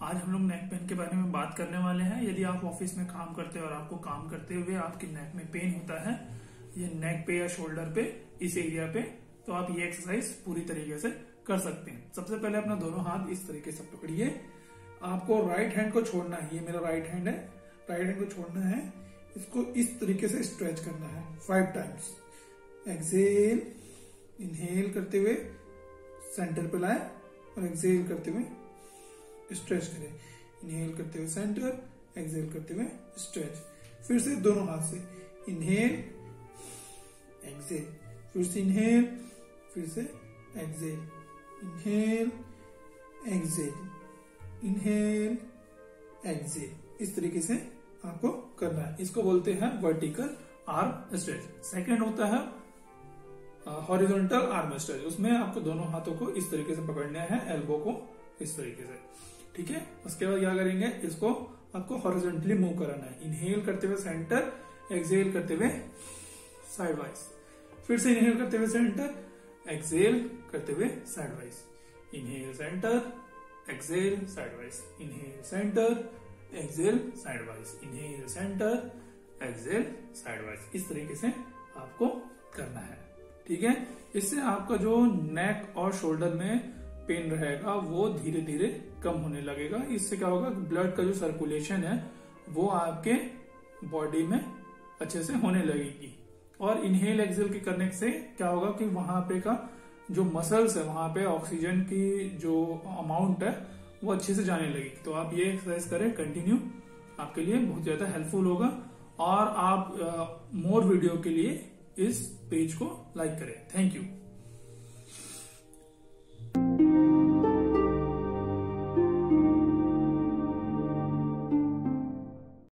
आज हम लोग नेक पेन के बारे में बात करने वाले हैं। यदि आप ऑफिस में काम करते हैं और आपको काम करते हुए आपकी नेक में पेन होता है, ये नेक पे या शोल्डर पे, इस एरिया पे, तो आप ये एक्सरसाइज पूरी तरीके से कर सकते हैं। सबसे पहले अपना दोनों हाथ इस तरीके से पकड़िए। आपको राइट हैंड को छोड़ना है, ये मेरा राइट हैंड है, राइट हैंड को छोड़ना है, इसको इस तरीके से स्ट्रेच करना है 5 टाइम्स। एक्सेल, इनहेल करते हुए सेंटर पे लाए और एक्सेल करते हुए स्ट्रेच करें। इनहेल करते हुए सेंटर, एक्सेल करते हुए स्ट्रेच। फिर से दोनों हाथ से इनहेल, एक्सेल, फिर से इनहेल, फिर से exhale, inhale, exhale, inhale, exhale. इस तरीके से आपको करना है। इसको बोलते हैं वर्टिकल आर्म स्ट्रेच। सेकंड होता है हॉरिजॉन्टल आर्म स्ट्रेच। उसमें आपको दोनों हाथों को इस तरीके से पकड़ना है, एल्बो को इस तरीके से, ठीक है। उसके बाद क्या करेंगे, इसको आपको हॉरिजॉन्टली मूव कराना है। इनहेल करते हुए सेंटर, एक्सेल करते हुए साइड वाइज, फिर से इनहेल करते हुए सेंटर, एक्सेल करते हुए side wise, inhale centre, exhale side wise, inhale centre, exhale side wise, inhale centre, exhale side wise. इस तरीके से आपको करना है, ठीक है। इससे आपका जो नेक और शोल्डर में पेन रहेगा वो धीरे धीरे कम होने लगेगा। इससे क्या होगा, ब्लड का जो सर्कुलेशन है वो आपके बॉडी में अच्छे से होने लगेगी। और इनहेल एक्सेल के करने से क्या होगा कि वहां पे का जो मसल्स है, वहां पे ऑक्सीजन की जो अमाउंट है वो अच्छे से जाने लगेगी। तो आप ये एक्सरसाइज करें कंटिन्यू, आपके लिए बहुत ज्यादा हेल्पफुल होगा। और आप मोर वीडियो के लिए इस पेज को लाइक करें। Thank you.